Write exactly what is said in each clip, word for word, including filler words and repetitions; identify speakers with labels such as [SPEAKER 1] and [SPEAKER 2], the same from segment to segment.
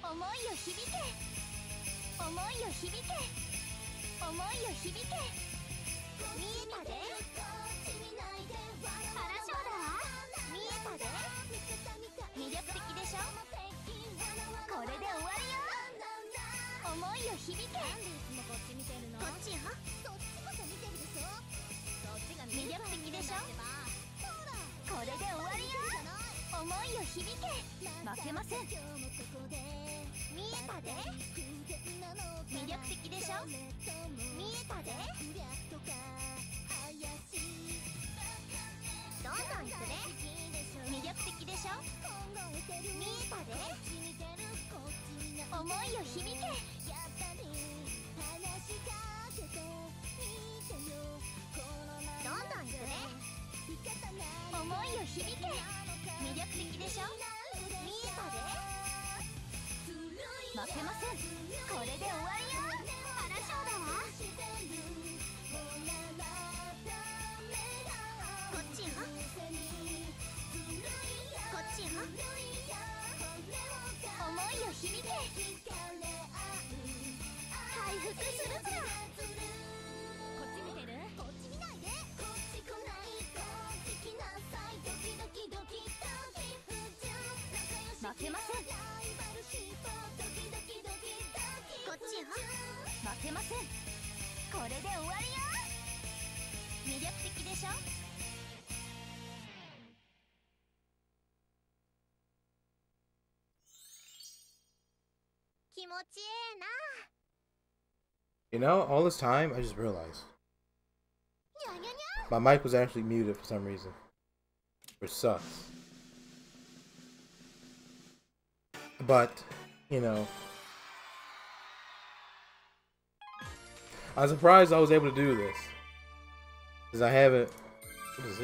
[SPEAKER 1] 思いを響け、思いを響け、思いを響け。見えたで、パラショーだわ。見えたで、魅力的でしょ。これで終わりよ。思いを響け。なんでいつもこっち見てるの？こっちよ。そっちこそ見てるでしょ。そっちが魅力的でしょ。これで終わりよ。思いを響け。負けません。見えたで、魅力的でしょ。見えたで、どんどんいくね。魅力的でしょ。見えたで、思いを響け。どんどんいくね。思いを響け。魅力的でしょ。見えたで、負けません。これで終わりよ。パラショーだわ。こっちよ。こっちよ。思いを響け。回復するずら。こっち見てる？こっち見ないで。こっち来ない。こっち来なさい。ドキドキドキドキ。負けません。こっちよ。負けません。これで終わりよ。魅力的でしょ。気持ちええな。
[SPEAKER 2] You know, all this time, I just realized my mic was actually muted for some reason, which sucks. But, you know, I'm surprised I was able to do this, because I haven't, what is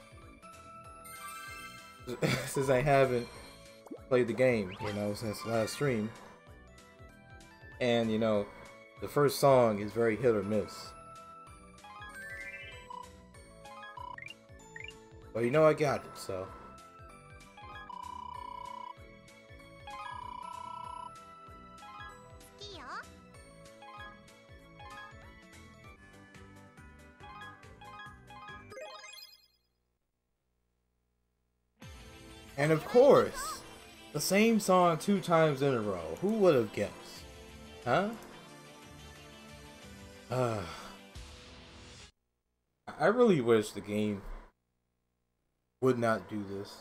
[SPEAKER 2] this? Since I haven't played the game, you know, since last stream. And, you know, the first song is very hit or miss. But you know I got it, so. And of course, the same song two times in a row. Who would have guessed? Huh? Uh, I really wish the game would not do this.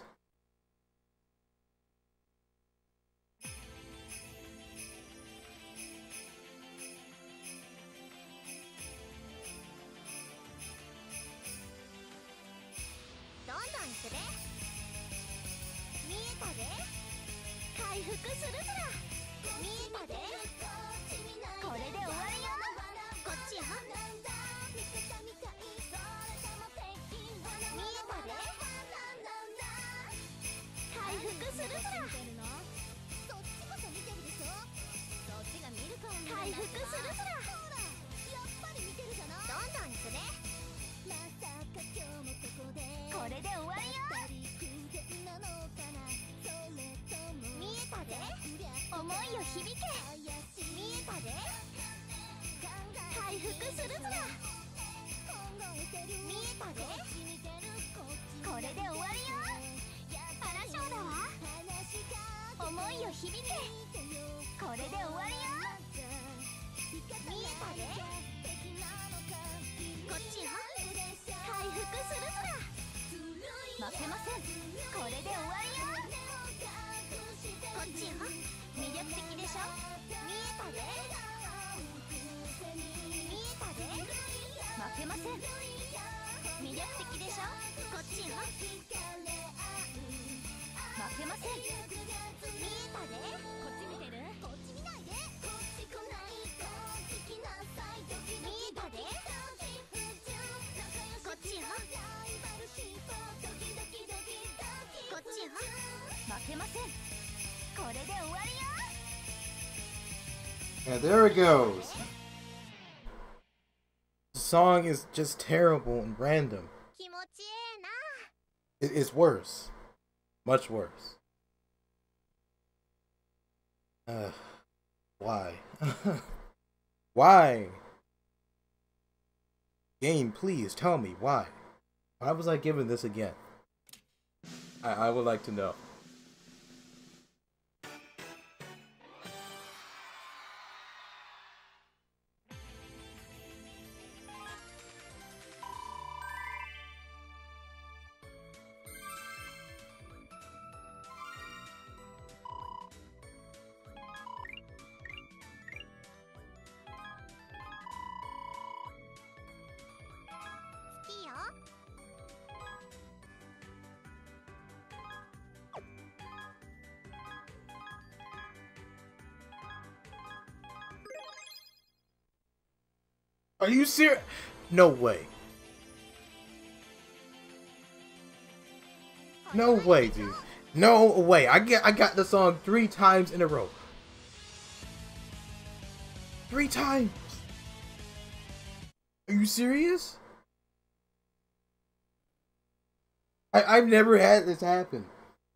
[SPEAKER 2] And there it goes. The song is just terrible and random. It is worse. Much worse. Uh, why? Why? Game, please tell me why. Why was I given this again? I, I would like to know. Are you serious? No way. No way, dude. No way. I get I got the song three times in a row. Three times. Are you serious? I I've never had this happen.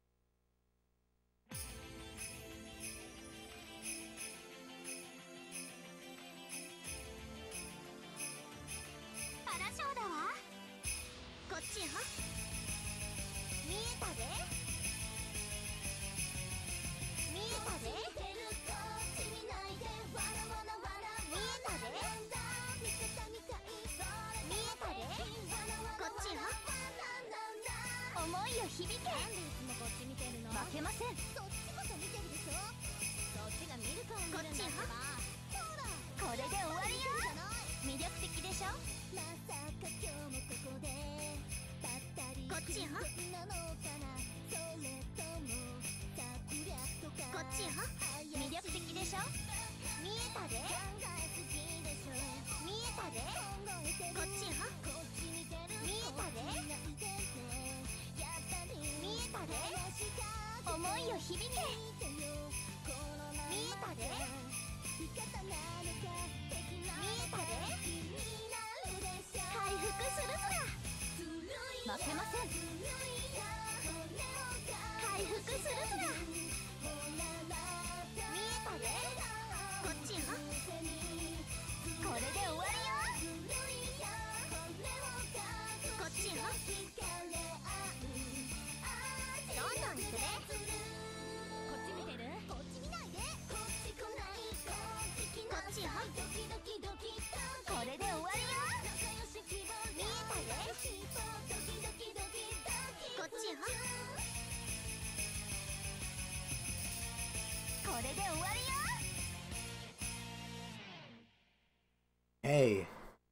[SPEAKER 2] Hey.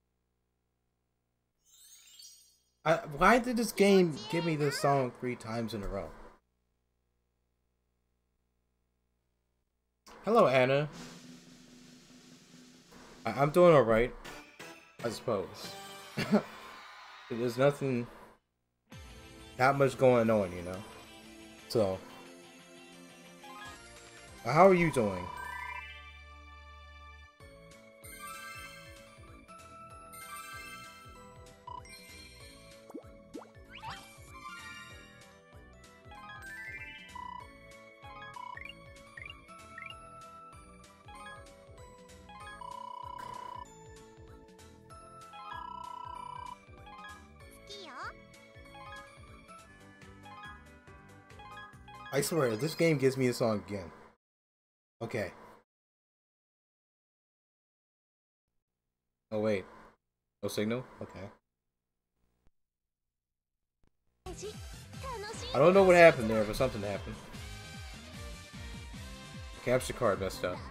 [SPEAKER 2] I, why did this game give me this song three times in a row? Hello, Anna. I, I'm doing alright, I suppose. There's nothing, not much going on, you know? So, how are you doing? I swear, this game gives me a song again. Okay. Oh wait. No signal? Okay. I don't know what happened there, but something happened. Capture card messed up.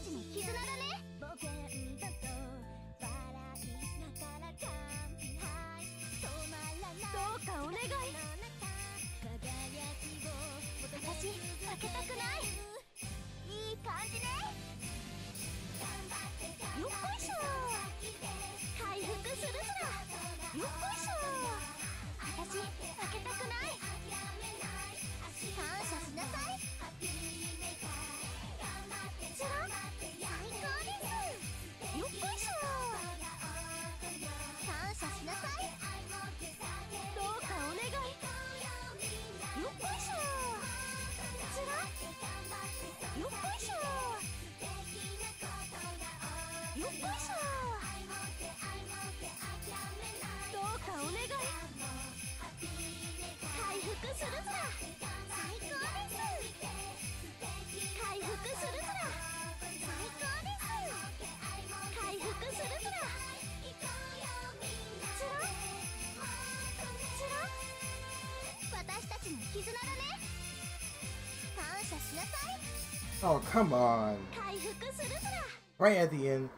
[SPEAKER 1] ちの絆だね。どうかお願い。私負けたくない。いい感じね。よっこいしょ。回復するずら。よっこいしょ。私負けたくない。感謝しなさい。つら最高です。よっこいしょ。感謝しなさい。どうかお願い。よっこいしょ。つらよっこいしょ。よっこいしょ。どうかお願い。回復するずら。最高です。回復するずら。最高です。回復するずら。つらつら私たちの絆だね。感謝しなさい。
[SPEAKER 2] Oh, come on.
[SPEAKER 1] 回復するずら。
[SPEAKER 2] Right at the end.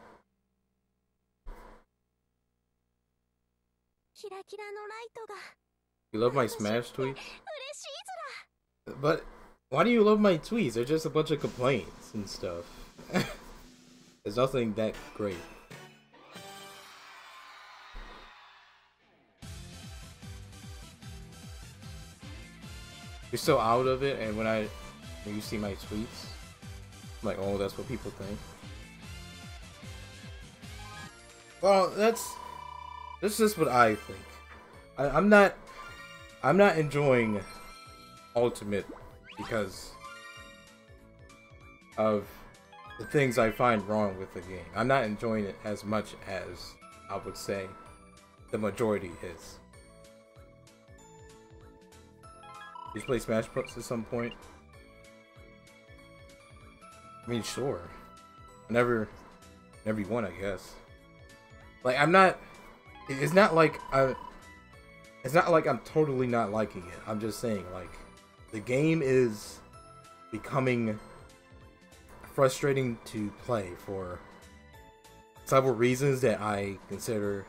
[SPEAKER 1] キラキラのライトが
[SPEAKER 2] You love my Smash tweets?
[SPEAKER 1] 嬉しいずら。
[SPEAKER 2] But why do you love my tweets? They're just a bunch of complaints and stuff. There's nothing that great. You're so out of it, and when I when you see my tweets, I'm like, oh, that's what people think. Well, that's that's just what I think. I, I'm not I'm not enjoying Ultimate because of the things I find wrong with the game. I'm not enjoying it as much as I would say the majority is. Did you play Smash Bros at some point? I mean, sure. Never, never you won, I guess. Like, I'm not. It's not like I. It's not like I'm totally not liking it. I'm just saying, like, the game is becoming frustrating to play for several reasons that I consider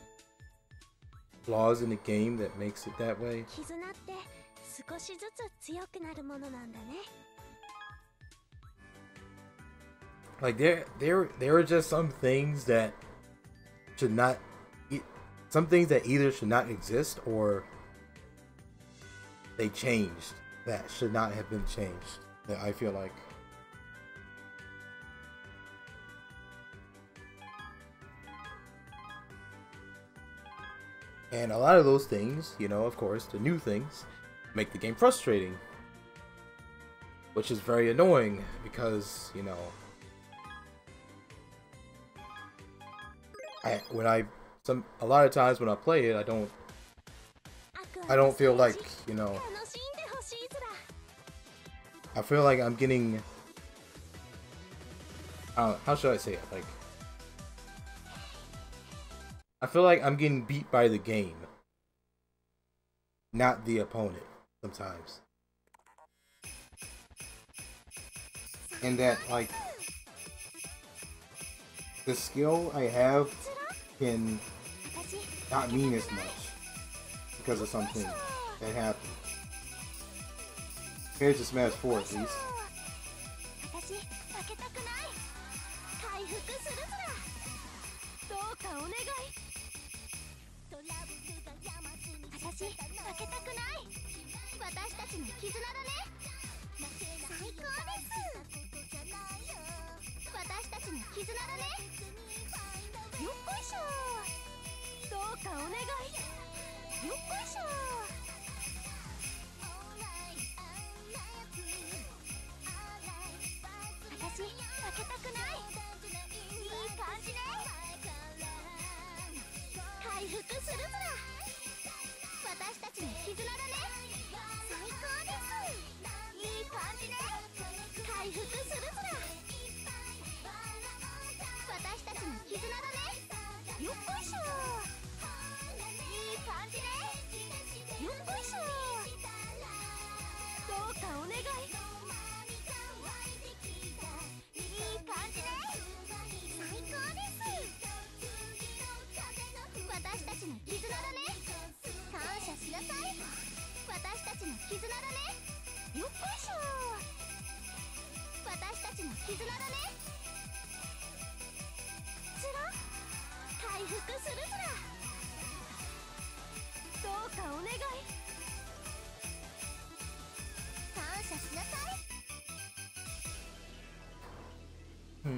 [SPEAKER 2] flaws in the game that makes it that way. Like there, there, there are just some things that should not, some things that either should not exist or they changed that should not have been changed. That I feel like. And a lot of those things, you know, of course, the new things, make the game frustrating. Which is very annoying because, you know, I, when I, some, a lot of times when I play it, I don't, I don't feel like, you know, I feel like I'm getting, uh, how should I say it, like, I feel like I'm getting beat by the game, not the opponent, sometimes. And that, like, the skill I have can not mean as much because of something that happened. Here's the Smash four at least.
[SPEAKER 1] 絆だね。感謝しなさい。私たちの絆だね。よっこいしょ。私たちの絆だね。つら回復するずら。どうかお願い。感謝しなさい。
[SPEAKER 2] うん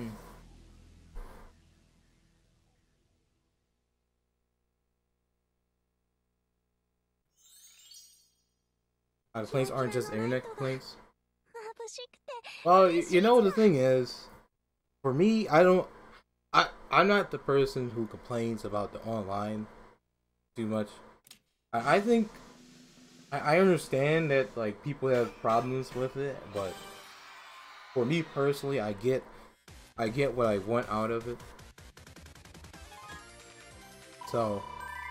[SPEAKER 2] 。Uh, complaints aren't just internet complaints. Well, you know the thing is, for me, I don't, I I'm not the person who complains about the online too much. I, I think I, I understand that like people have problems with it, but for me personally, I get I get what I want out of it. So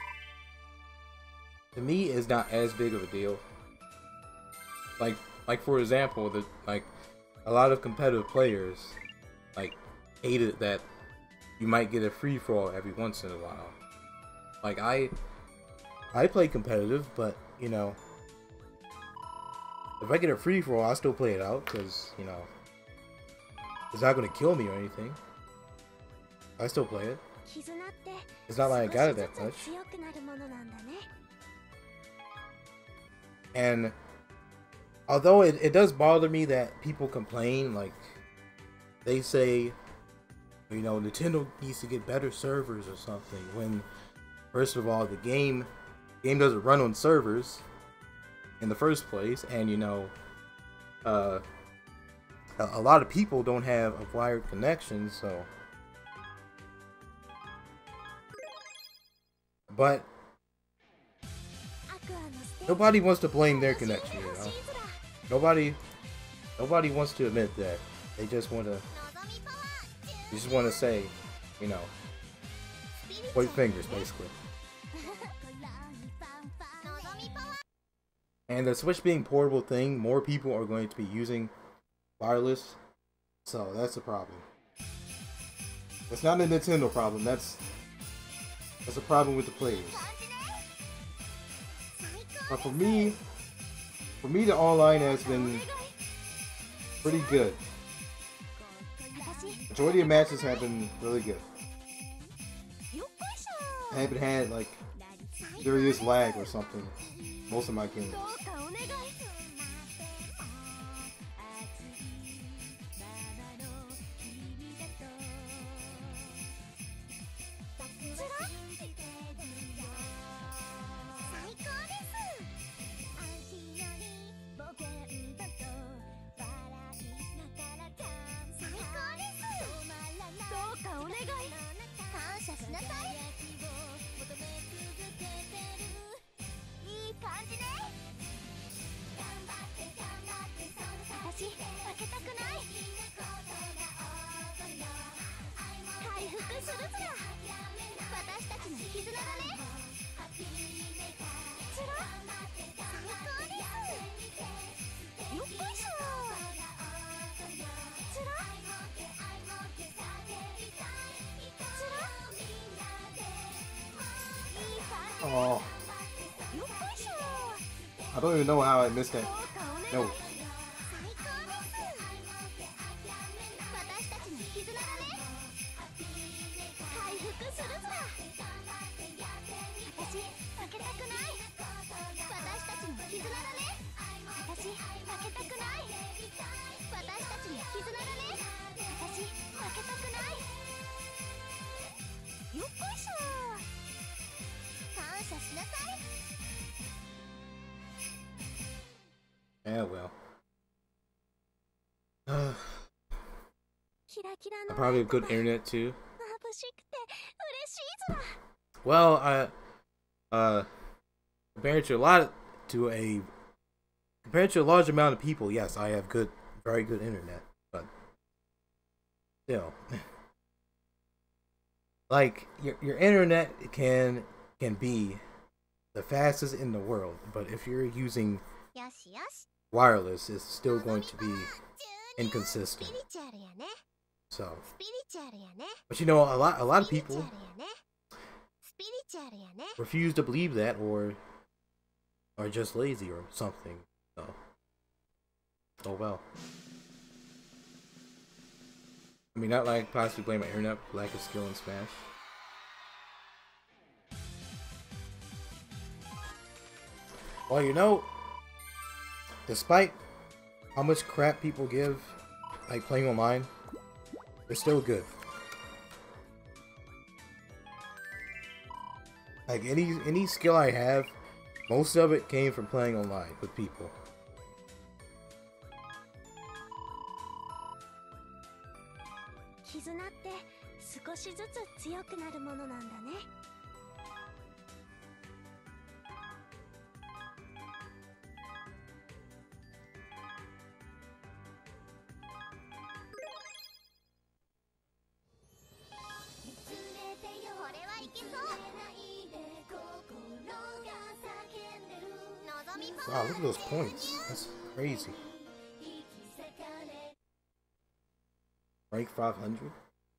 [SPEAKER 2] to me, it's not as big of a deal. Like, like for example, the like a lot of competitive players like hated that you might get a free for all every once in a while. Like I, I play competitive, but you know, if I get a free for all, I still play it out because you know it's not gonna kill me or anything. I still play it. It's not like I got it that much. And although it, it does bother me that people complain, like, they say, you know, Nintendo needs to get better servers or something, when, first of all, the game, game doesn't run on servers in the first place, and, you know, uh, a, a lot of people don't have a wired connection, so. But nobody wants to blame their connection, you know? Nobody, nobody wants to admit that. They just want to, they just want to say, you know, point fingers, basically. And the Switch being portable thing, more people are going to be using wireless, so that's a problem. It's not a Nintendo problem. That's that's a problem with the players. But for me. For me, the online has been pretty good. Majority of matches have been really good. I haven't had like serious lag or something most of my games. Oh, I don't even know how I missed that. No. Yeah, well. Uh, I probably have good internet too. Well, I, uh, compared to a lot to a compared to a large amount of people, yes, I have good, very good internet. But still, like your your internet can can be the fastest in the world, but if you're using wireless, it's still going to be inconsistent. So, but you know, a lot a lot of people refuse to believe that, or are just lazy or something. So, oh well. I mean, not like possibly blame my internet for lack of skill in Smash. Well, you know, despite how much crap people give, like playing online, they're still good. Like any any skill I have, most of it came from playing online with people. Wow, look at those points. That's crazy. Rank five hundred?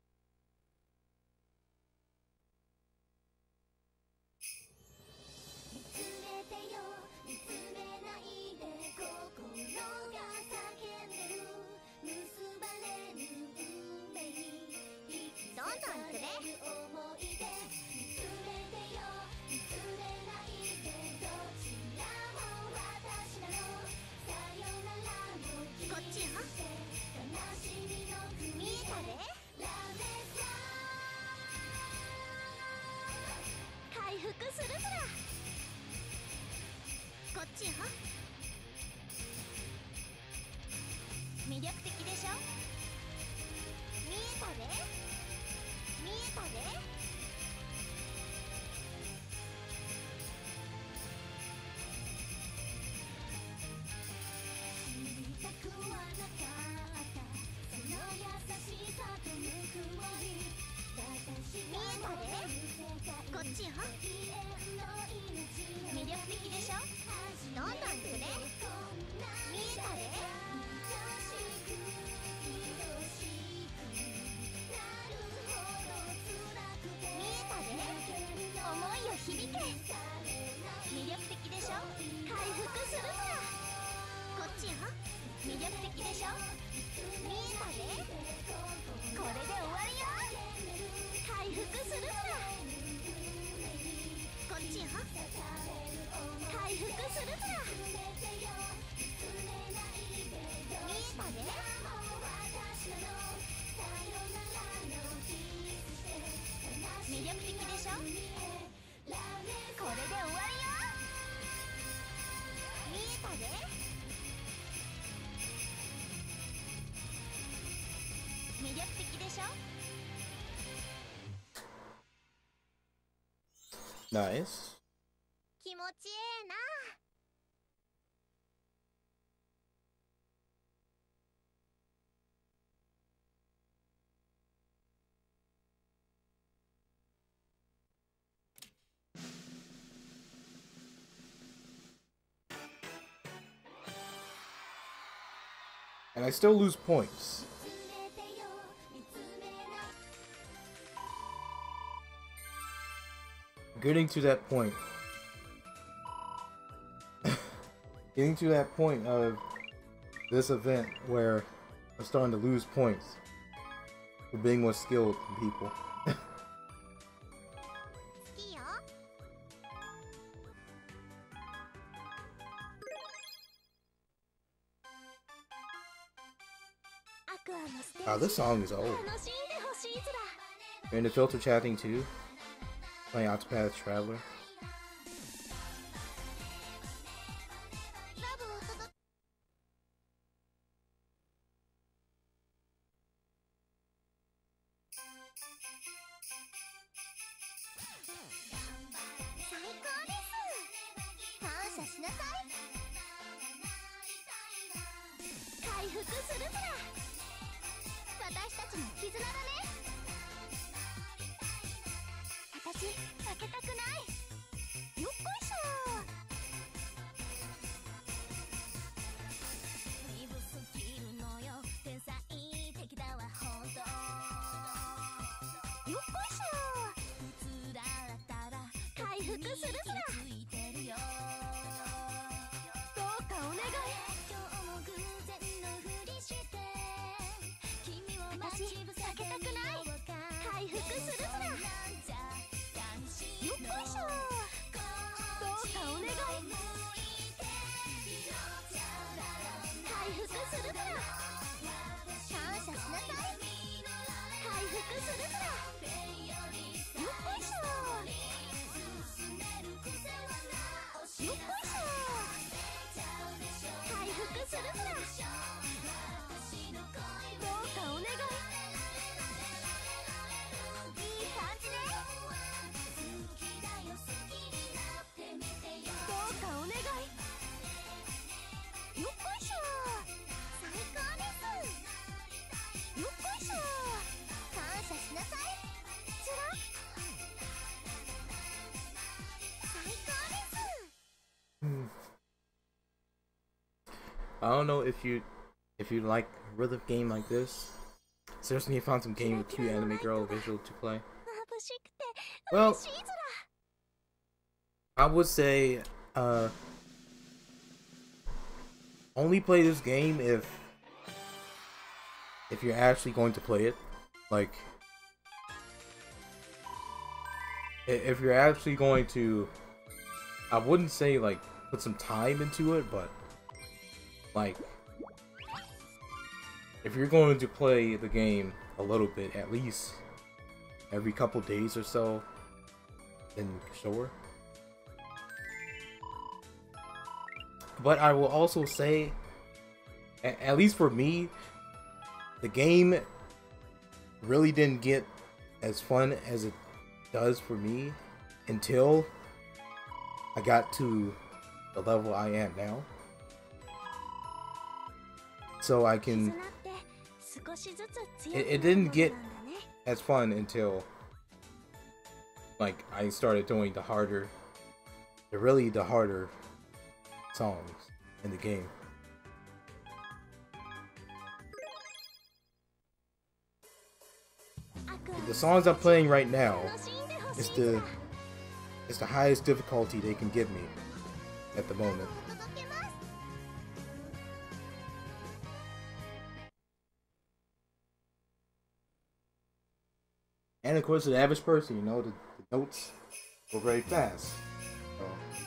[SPEAKER 2] Nice. And I still lose points. Getting to that point. Getting to that point of this event where I'm starting to lose points for being more skilled than people. Wow, this song is old. You're into filter chatting too? Playing Octopath Traveler.
[SPEAKER 1] 復するずら。どうかお願い。私避けたくない。回復するずら。よっこいしょ。どうかお願い。回復するずら。感謝しなさい。回復するずら。よっこいしょ。よっこいしょ。回復するずら。どうかお願い。いい感じね。どうかお願い。よっこいしょ。最高です。よっこいしょ。感謝しなさい。つら。最高です。
[SPEAKER 2] I don't know if you if you like rhythm game like this. Seriously, you found some game with cute anime girl visual to play. Well, I would say uh only play this game if if you're actually going to play it. Like if you're actually going to, I wouldn't say like put some time into it, but like if you're going to play the game a little bit, at least every couple days or so, then sure. But I will also say, at least for me, the game really didn't get as fun as it does for me until I got to the level I am now. So I can... It, it didn't get as fun until like I started doing the harder, the really the harder songs in the game. The songs I'm playing right now is the is the highest difficulty they can give me at the moment. And of course, the average person, you know, the, the notes go very fast. So.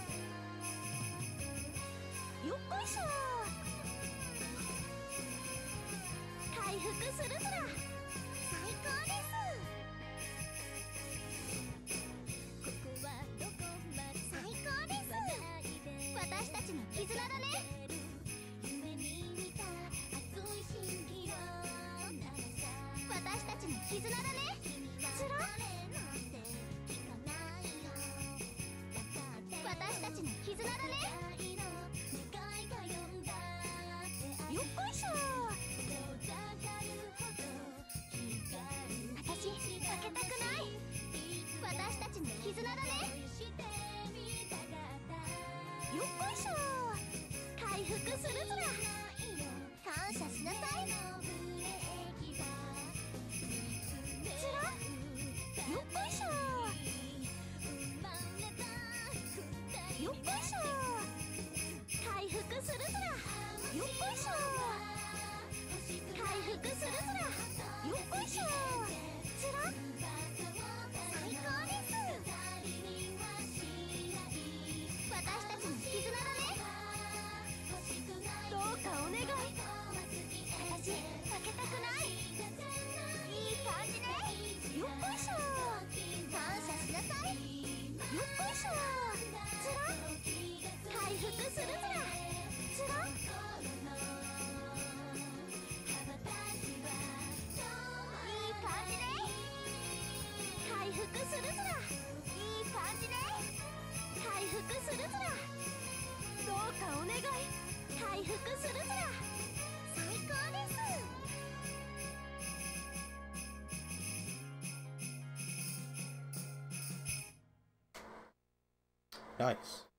[SPEAKER 2] Nice.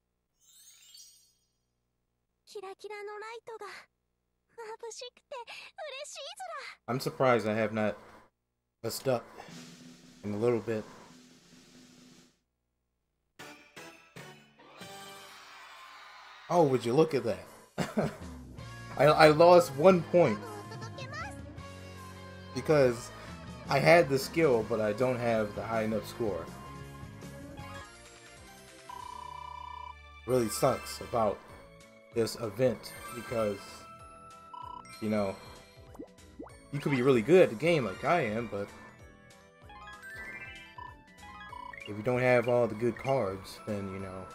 [SPEAKER 2] I'm surprised I have not messed up in a little bit. Oh, would you look at that? I, I lost one point because I had the skill, but I don't have the high enough score. Really sucks about this event because, you know, you could be really good at the game like I am, but if you don't have all the good cards, then, you know,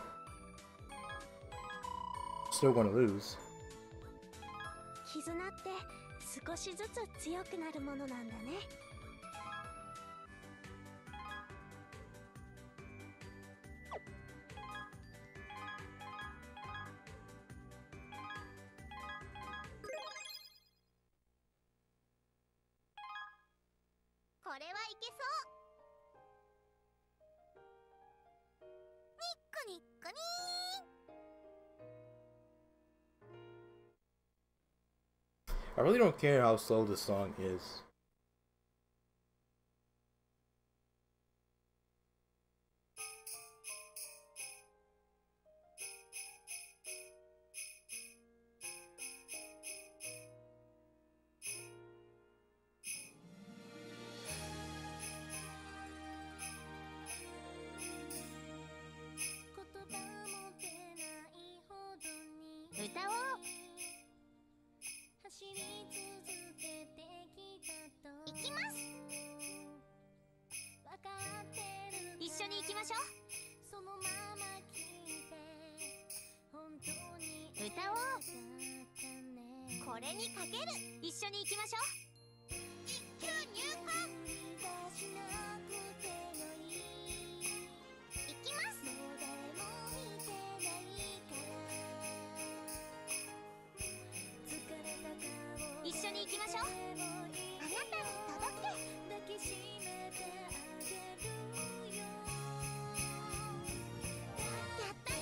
[SPEAKER 2] still gonna lose.
[SPEAKER 1] 絆って少しずつ強くなるものなんだね。これはいけそう。ニッコニッコニー。
[SPEAKER 2] I really don't care how slow this song is.これにかける。一緒に行きましょう。一級入魂。行きます。一緒に行きましょう。あなたに届け。抱きしめてあげるよ。やったね。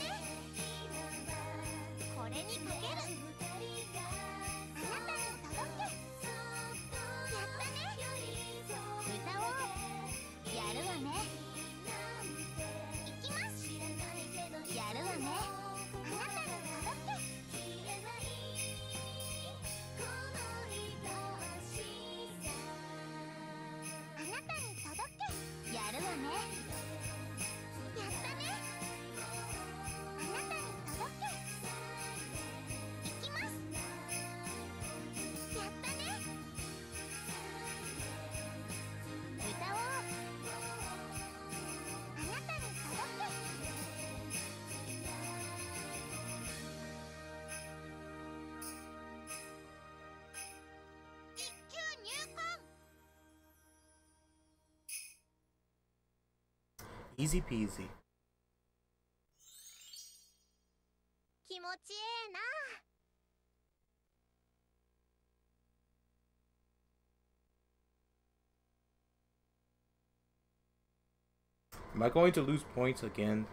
[SPEAKER 2] これにかける。Easy peasy.
[SPEAKER 1] 気持ちええな。
[SPEAKER 2] Am I going to lose points again?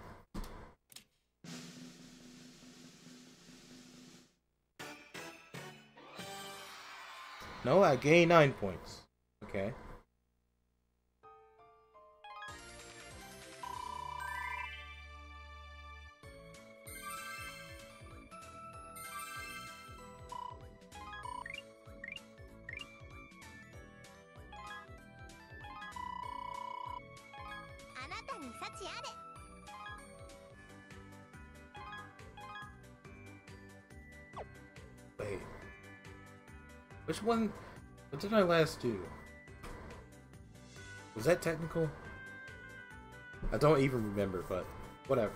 [SPEAKER 2] No, I gained nine points. Okay. Wait. Which one? What did I last do? Was that technical? I don't even remember, but whatever.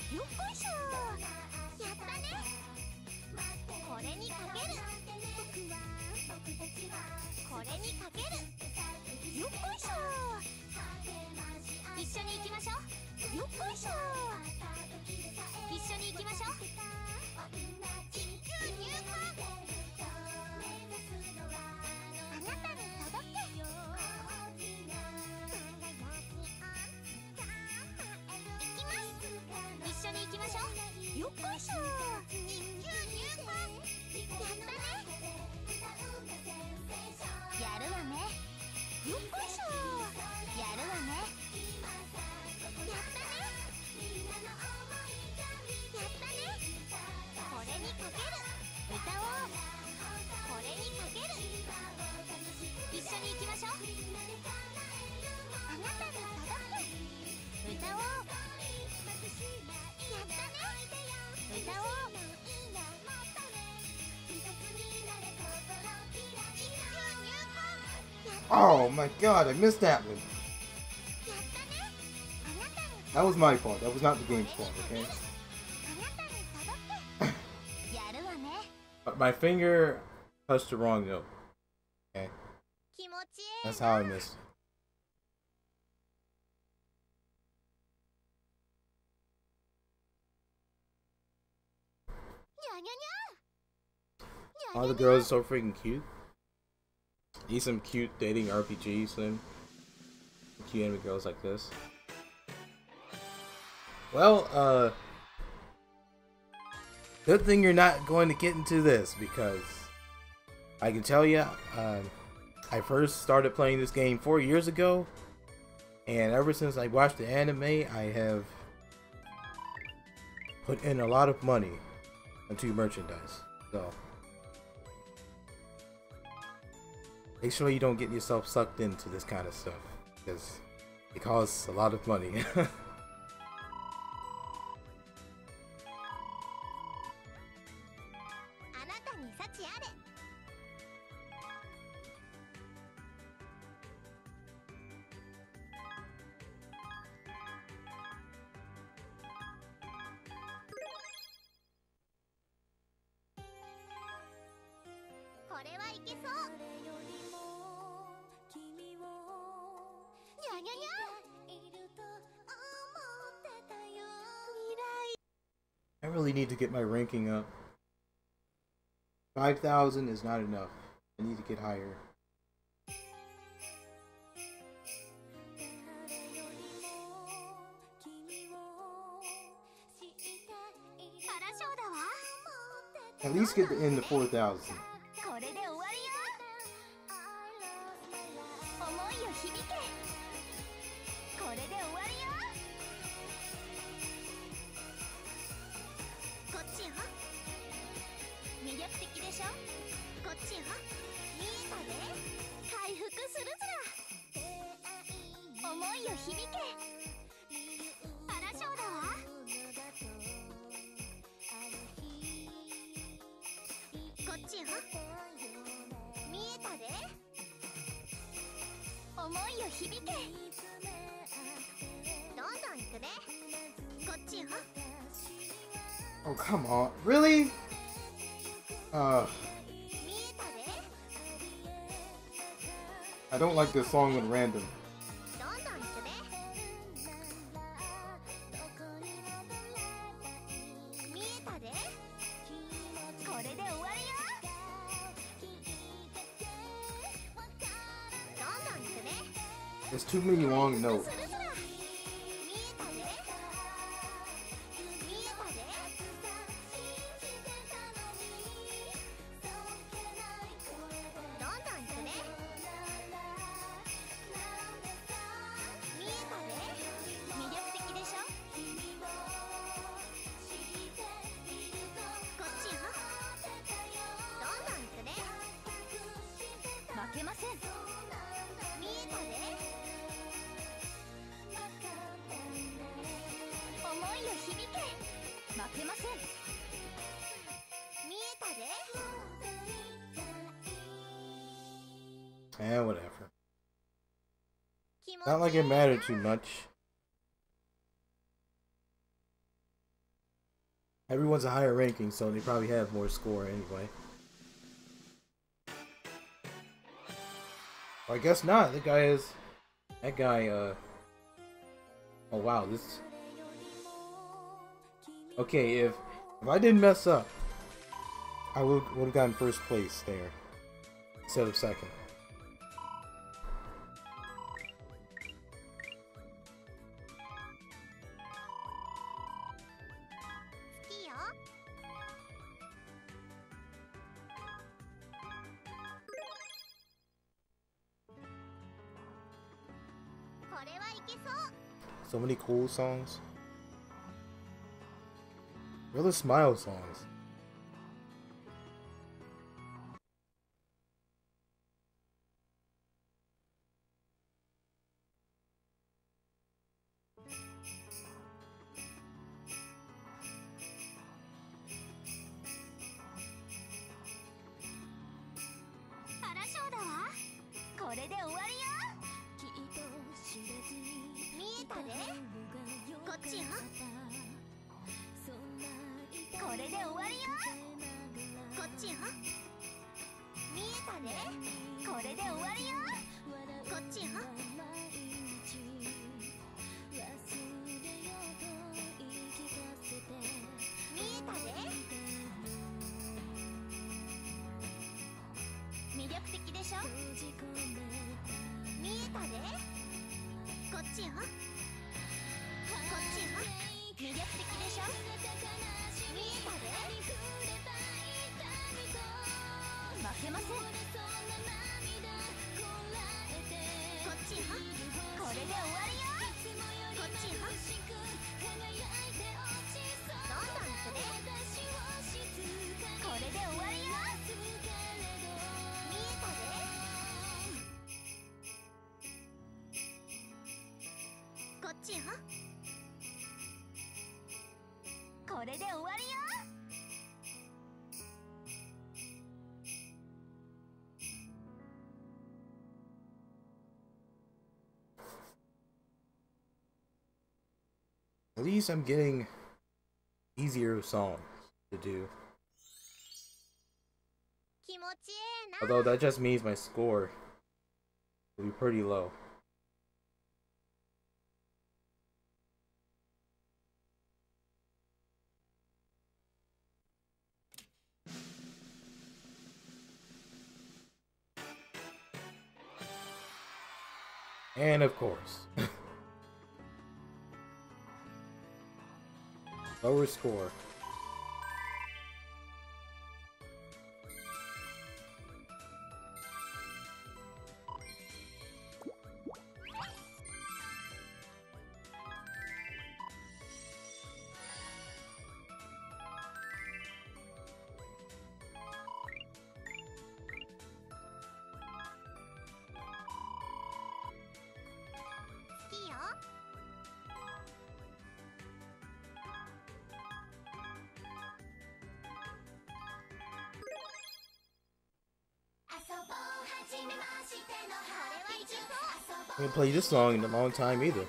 [SPEAKER 1] よっこいしょ。やったね。これにかける。これにかける。よっこいしょ。一緒に行きましょう。よっこいしょ。一緒に行きましょう。緊急入館。あなたに届け。行きます。一緒に行きましょう。よっこいしょ。緊急入館。やったね。やるわね。よっこいしょ。やるわね。やったね。やったね。これにかける。歌おう。これにかける。一緒に行きましょう。あなたに届け。歌おう。やったね。歌おう。
[SPEAKER 2] Oh my god, I missed that one. That was my fault. That was not the game's fault, okay? But my finger touched the wrong note. Okay. That's how I missed. All the girls are so freaking cute. Need some cute dating R P Gs then. Cute anime girls like this. Well, uh, good thing you're not going to get into this, because I can tell you, uh, I first started playing this game four years ago, and ever since I watched the anime, I have put in a lot of money into merchandise. So make sure you don't get yourself sucked into this kind of stuff, because it costs a lot of money. I really need to get my ranking up. five thousand is not enough. I need to get higher. At least get in the four thousand. Oh, come on. Really? Uh, I don't like this song when random. There's too many long notes. Eh, whatever. Not like it mattered too much. Everyone's a higher ranking, so they probably have more score anyway. Well, I guess not. The guy is... That guy, uh... Oh, wow, this... Okay, if... If I didn't mess up, I would would have gotten first place there. Instead of second. So many cool songs. Where are the smile songs? At least I'm getting easier songs to do. Although that just means my score will be pretty low. And of course, lower score. I haven't played this song in a long time either.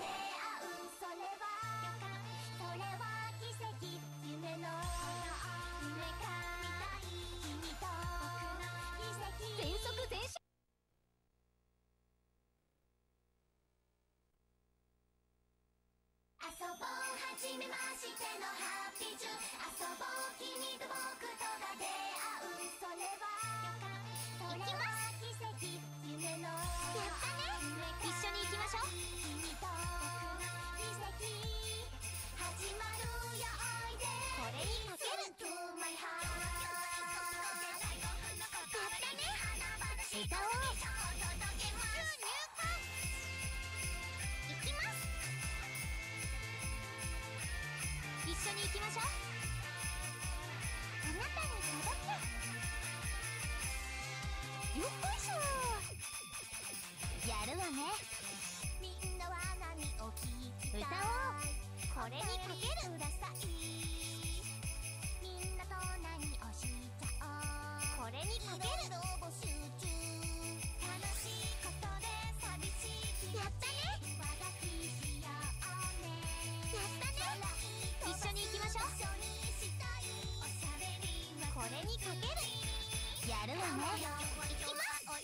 [SPEAKER 1] るわね。いきます。こ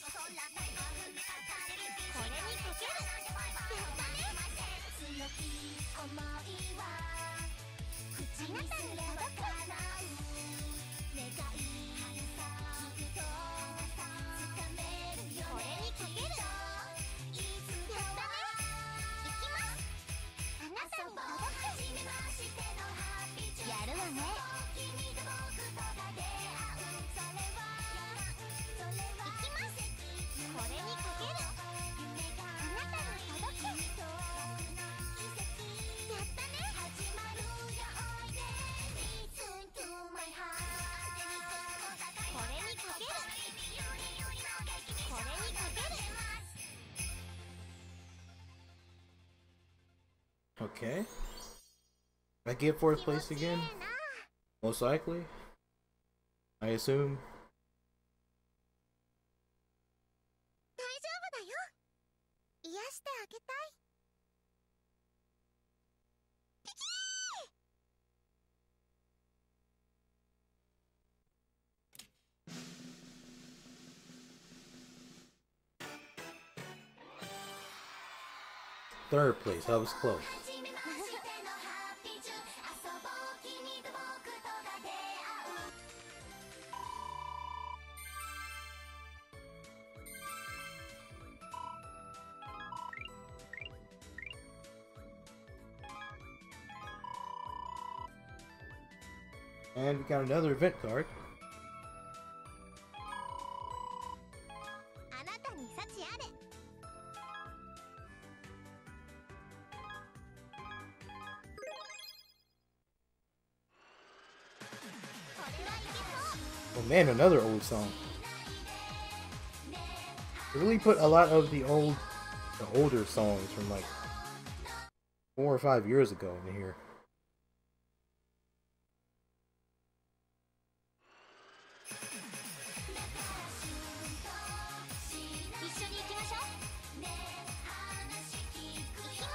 [SPEAKER 1] れにかける。やったね。強き想いは口にすれば叶う。願いさきっとつかめるよ。これにかける。やったね。いきます。あなたに届く。やるわね。いきます。これにかける。あなたに届く。やったね。これにかける。これにかける。
[SPEAKER 2] Okay. I get fourth place again? Most likely. I assume.
[SPEAKER 1] 大丈夫だよ。癒してあげたい。ピキ
[SPEAKER 2] ー Third place. I was close. And we got another event card.
[SPEAKER 1] あなたに幸あれ。これはいけそう。
[SPEAKER 2] Oh man, another old song. They really put a lot of the old, the older songs from like four or five years ago in here.
[SPEAKER 1] 一緒に行きましょう。行きます。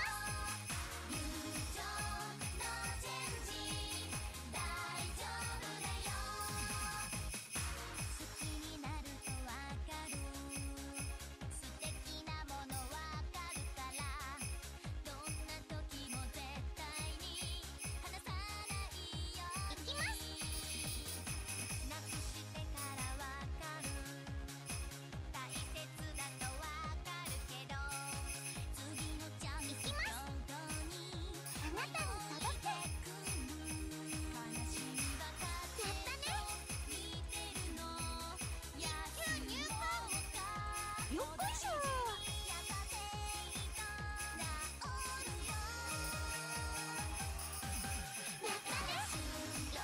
[SPEAKER 1] 好きになるとわかる。素敵なものわかるから。どんな時も絶対に離さないように。行きます。なくしてからわかる。大切だとわかるけど次のチャンス平等にあなたに届けくる。悲しみばかってやったね。見てるのやっと入荷。よっこいしょ。やがてきっと治るよ。やったね。いきます。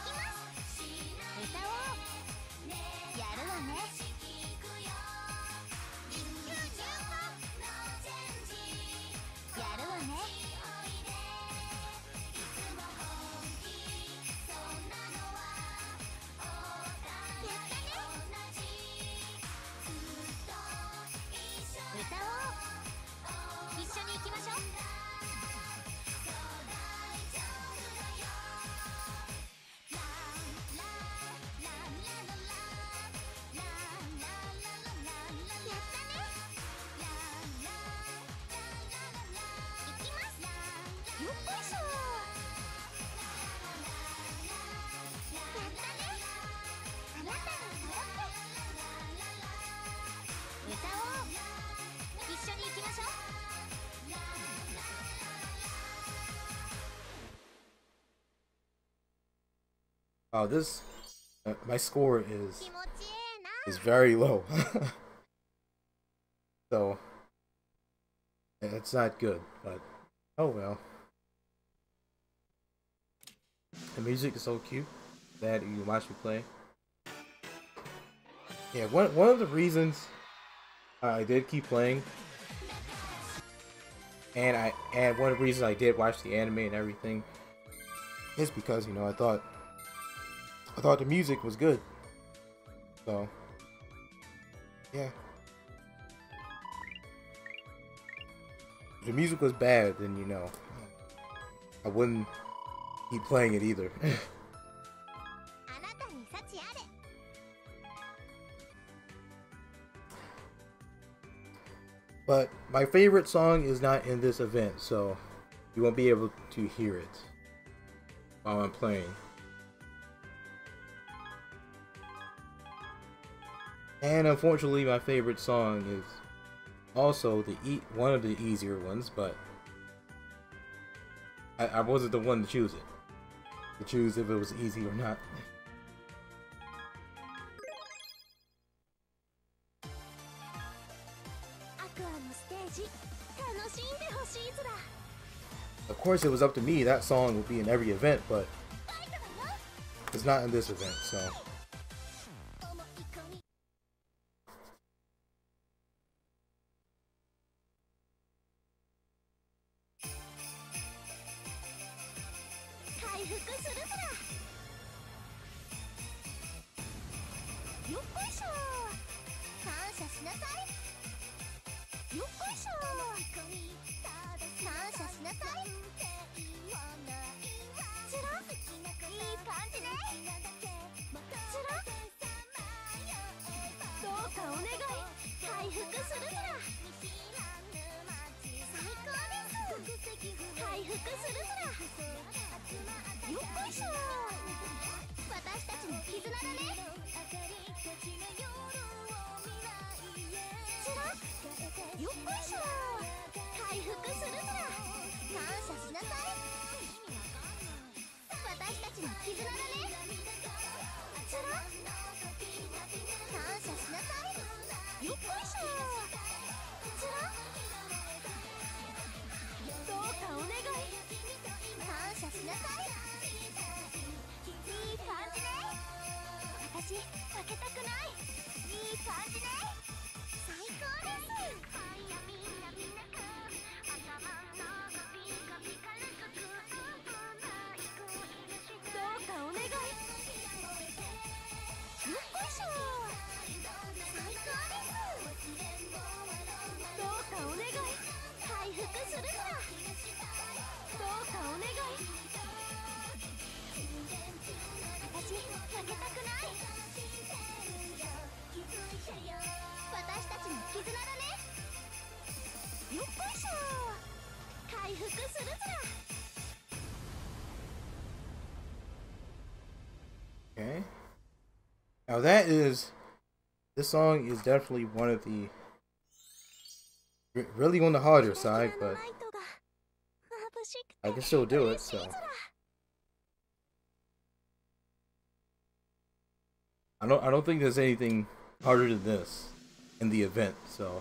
[SPEAKER 1] 歌おう。やるわね。やるわね。やったね。歌おう。一緒に行きましょう。やったね。いきます。よっこいしょ。やったね。あなたに届く。歌おう。一緒に行きましょう。
[SPEAKER 2] Oh, this uh, my score is
[SPEAKER 1] 気持ちええな。
[SPEAKER 2] is very low. So it's not good, but oh well. The music is so cute that you can watch me play. Yeah, one one of the reasons I did keep playing, and I and one of the reasons I did watch the anime and everything, is because, you know, I thought I thought the music was good. So yeah. If the music was bad, then, you know, I wouldn't keep playing it either.
[SPEAKER 1] あなたに幸あれ。
[SPEAKER 2] But my favorite song is not in this event, so you won't be able to hear it while I'm playing. And unfortunately, my favorite song is also the e one of the easier ones, but I, I wasn't the one to choose it. To choose if it was easy or not. Of course, it was up to me. That song would be in every event, but it's not in this event, so. Okay. Now that is, this song is definitely one of the, really on the harder side, but I can still do it, so. I don't, I don't think there's anything harder than this in the event, so.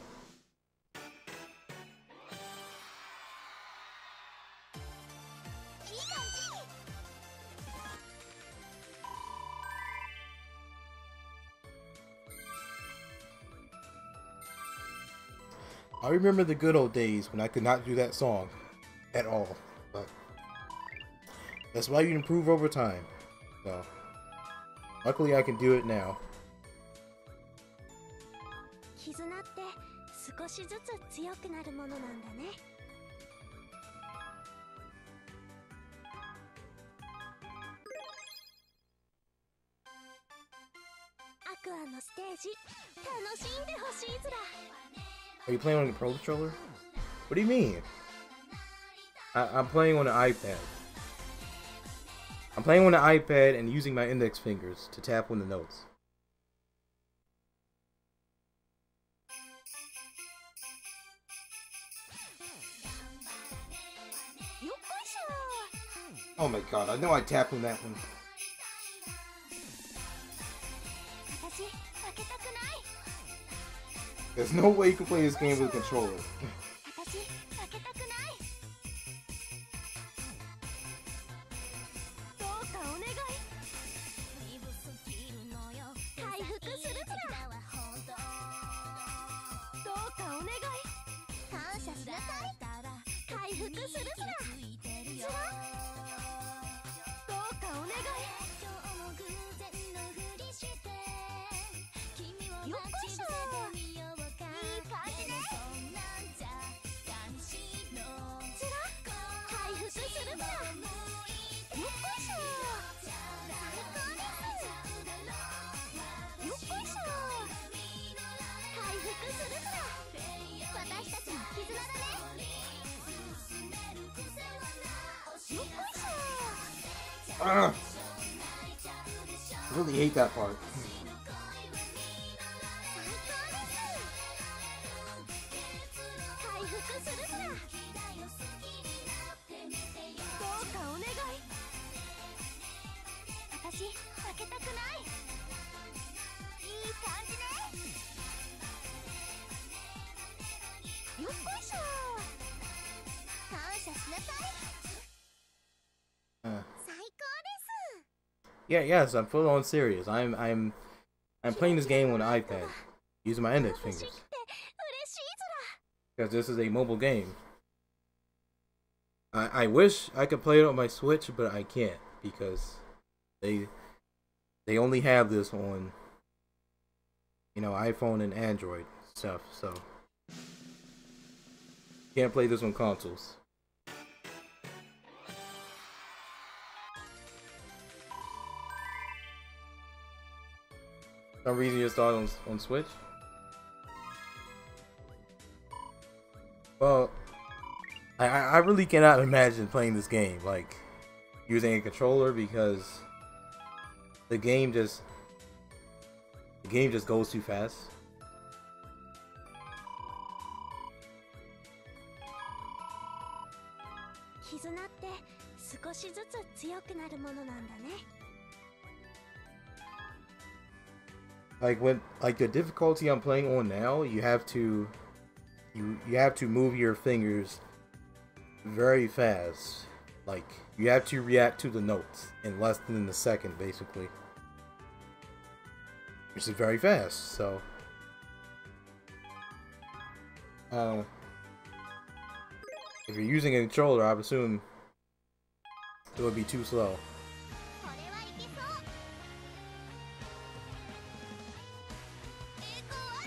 [SPEAKER 2] I remember the good old days when I could not do that song at all, but that's why you improve over time. So, luckily I can do it now. Are you playing on the Pro Controller? What do you mean? I I'm playing on the iPad. I'm playing on the iPad and using my index fingers to tap on the notes. Oh my god, I know I tapped on that one. There's no way you can play this game with a controller. Ah, I really hate that part.
[SPEAKER 1] よっこいしょ。感謝しなさい。
[SPEAKER 2] Uh,
[SPEAKER 1] 最高です。
[SPEAKER 2] yeah, yes, I'm full on serious. I'm, I'm, I'm playing this game on an iPad using my index fingers because this is a mobile game. I, I wish I could play it on my Switch, but I can't because they, they only have this on, you know, iPhone and Android stuff. So can't play this on consoles. Some reason you installed on on Switch? Well, I I really cannot imagine playing this game like using a controller because the game just the game just goes too fast.
[SPEAKER 1] 絆って少しずつ強くなるものなんだね。
[SPEAKER 2] Like when like the difficulty I'm playing on now, you have to you you have to move your fingers very fast. Like you have to react to the notes in less than a second basically. Which is very fast, so um if you're using a controller, I would assume it would be too slow.
[SPEAKER 1] これはいけそう。栄光あれ。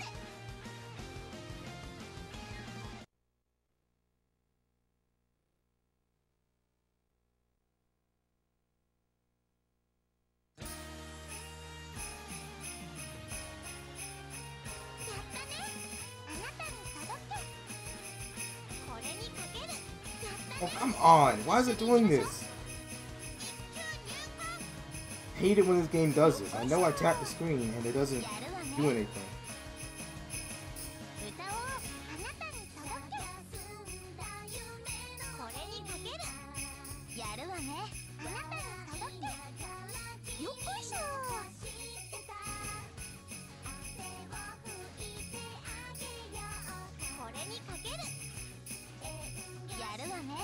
[SPEAKER 1] やったね。あなたに届け。これにかける。やったね。
[SPEAKER 2] Oh, come on! Why is it doing this? I hate it when this game does this. I know I tap the screen and it doesn't do anything.
[SPEAKER 1] 歌をあなたに届け。これにかける。やるわね。あなたに届け。よっこいしょ。これにかける。やるわね。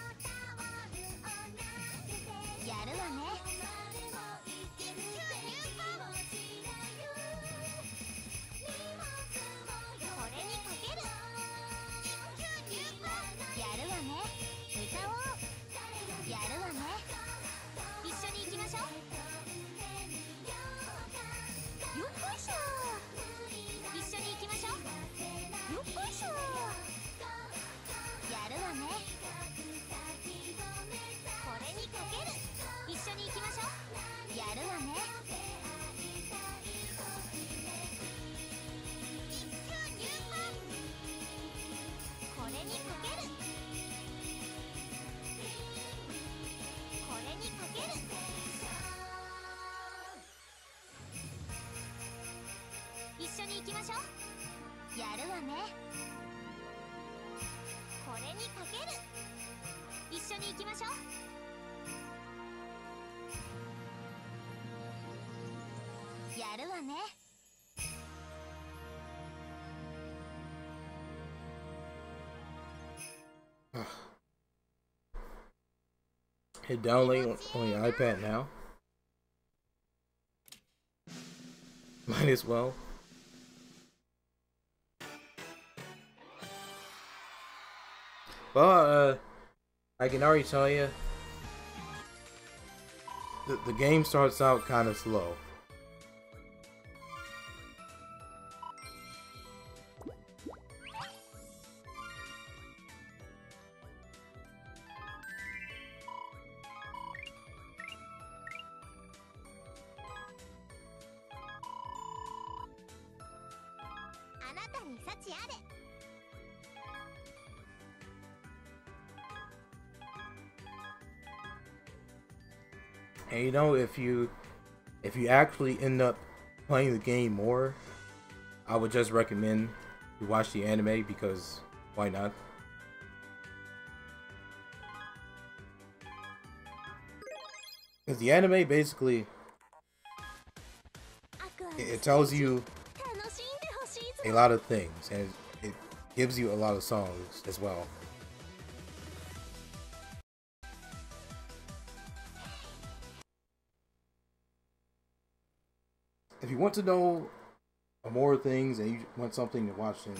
[SPEAKER 1] やるわね。これにかける。やるわね。歌おう。やるわね。一緒に行きましょう。よっこいしょ。一緒に行きましょう。よっこいしょ。やるわね。これにかける。一緒に行きましょう。やるわね。これにかける。これにかける。一緒に行きましょう。やるわね。これにかける。一緒に行きましょう。やるわね。
[SPEAKER 2] Hit download on your iPad now. Might as well. Well, uh, I can already tell you, the, the game starts out kind of slow. And you know, if you if you actually end up playing the game more, I would just recommend you watch the anime, because why not? Because the anime basically it, it tells you a lot of things, and it, it gives you a lot of songs as well. If you want to know more things and you want something to watch, then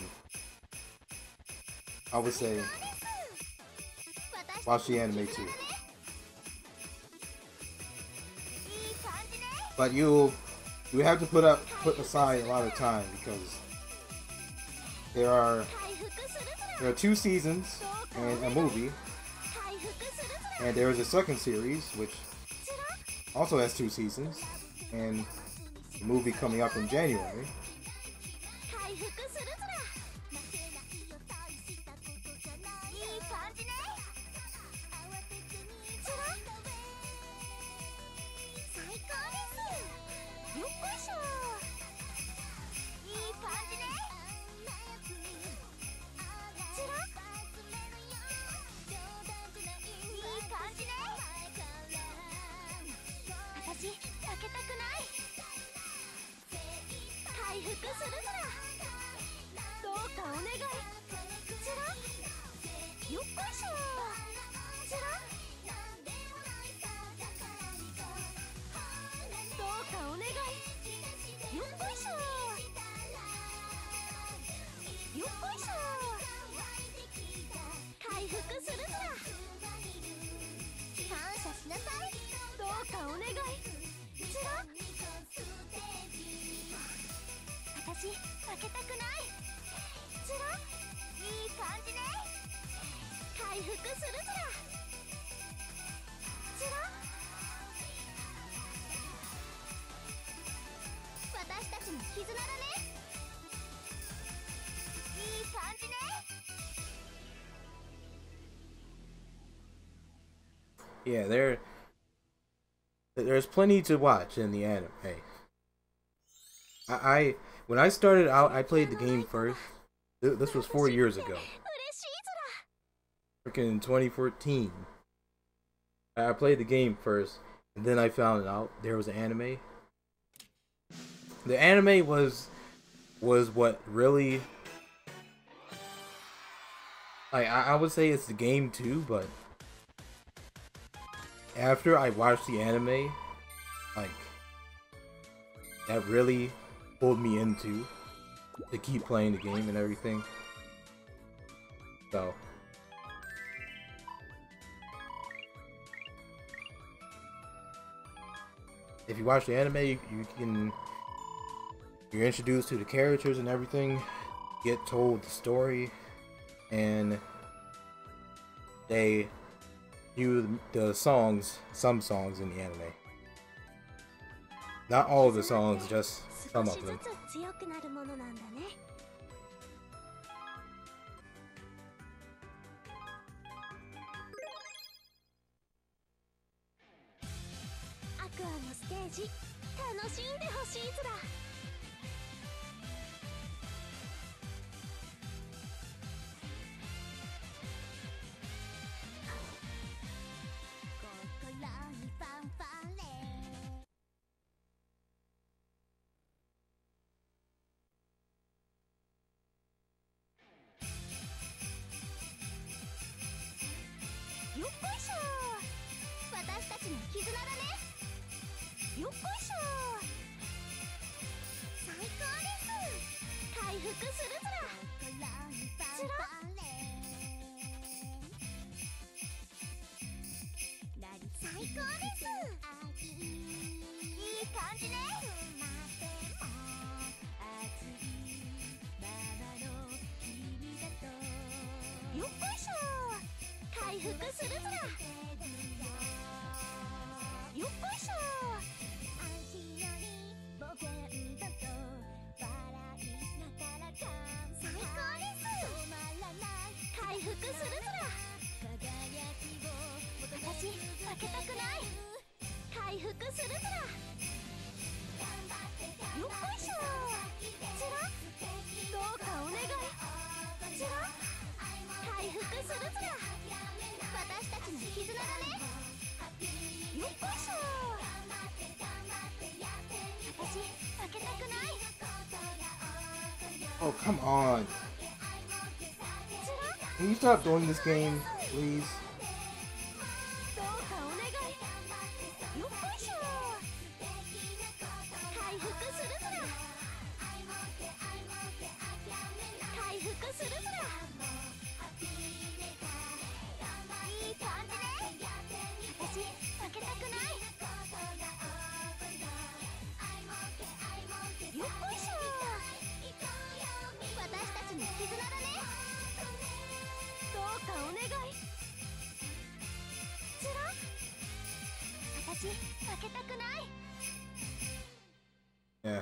[SPEAKER 2] I would say watch the anime too. But you you have to put up put aside a lot of time, because there are there are two seasons and a movie, and there is a second series which also has two seasons, and a movie coming up in January. Yeah, there there's plenty to watch in the anime. I, I when I started out, I played the game first. This was four years ago. Freaking in twenty fourteen. I played the game first, and then I found out there was an anime. The anime was was what really, like, I, I would say it's the game too, but after I watched the anime, like, that really pulled me into to keep playing the game and everything. So if you watch the anime, you, you can you're introduced to the characters and everything, get told the story, and they do the songs, some songs in the anime. Not all of the songs, just some of them.
[SPEAKER 1] 回復するずら。よっこいしょ。つらどうかお願い。つら回復するずら。私たちの絆だね。よっこいしょ。私負けたくない。
[SPEAKER 2] Oh, come on. Can you stop doing this game, please?
[SPEAKER 1] どうかお願い。よっこいしょ。回復するずら。回復するずら。いい感じね。私負けたくない。よっこいしょ。私たちの絆だね。どうかお願い。つら私負けたくない。
[SPEAKER 2] Yeah.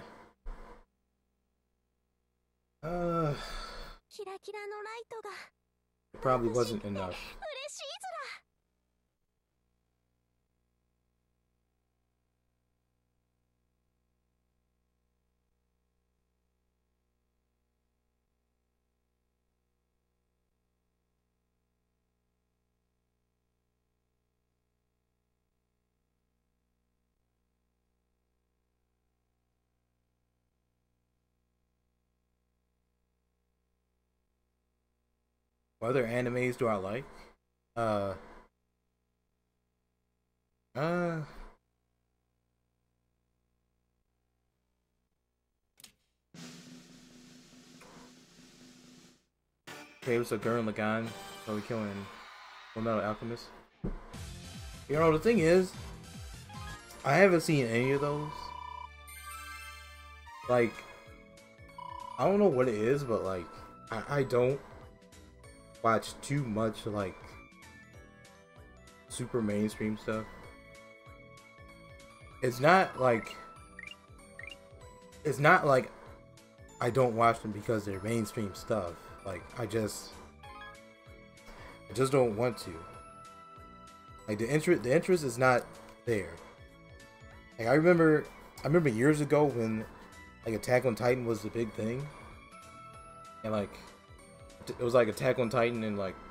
[SPEAKER 2] Uh,
[SPEAKER 1] キラキラのライトが
[SPEAKER 2] it probably wasn't enough.
[SPEAKER 1] 嬉しいずら。
[SPEAKER 2] What other animes do I like? Uh, uh, okay, it was a Gurren Lagann, so we killing Fullmetal Alchemist. You know, the thing is, I haven't seen any of those. Like, I don't know what it is, but like, I, I don't watch too much like super mainstream stuff. It's not like it's not like I don't watch them because they're mainstream stuff. Like I just I just don't want to. Like the interest the interest is not there. Like I remember I remember years ago when like Attack on Titan was the big thing. And like it was like Attack on Titan and like